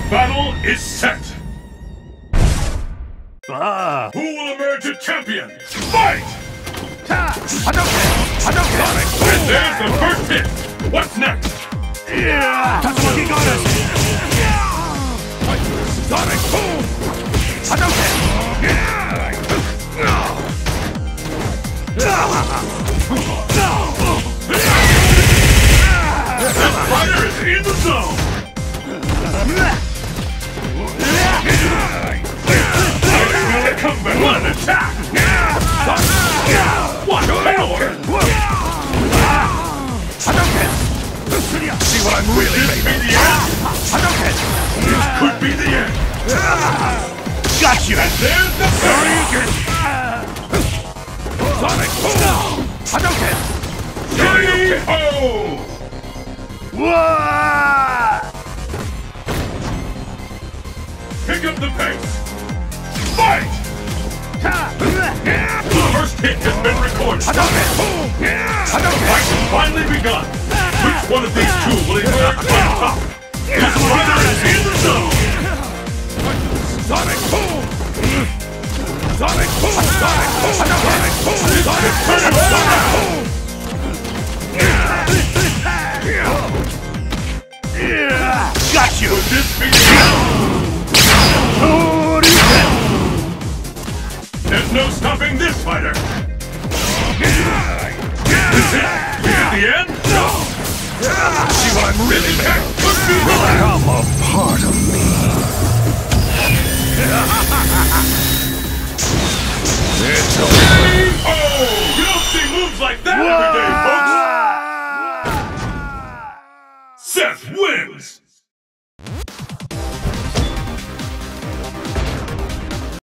Battle is set! Ah! Who will emerge a champion? Fight! Hadouken! And there's the first hit! What's next? Tatsumaki Goddess! Sonic Boom! Hadouken! This fighter is in the zone! Comeback! What an attack! What power! Hadouken! See what I'm really Could this be the end? Hadouken! This could be the end! Got you! And there's the Hadouken! Sonic Boom! Hadouken! K.O. Whoa! Pick up the pace! Fight! The first hit has been recorded! Hadouken! The fight has finally begun! Which one of these two will emerge on top? This fighter is in the zone! Sonic Boom! Sonic Boom! Sonic Boom! Sonic Boom! Sonic Boom! Got you! Could this be the end? There's no stopping this fighter! Is it the end? See what I'm really This attack could be the end! I'm a part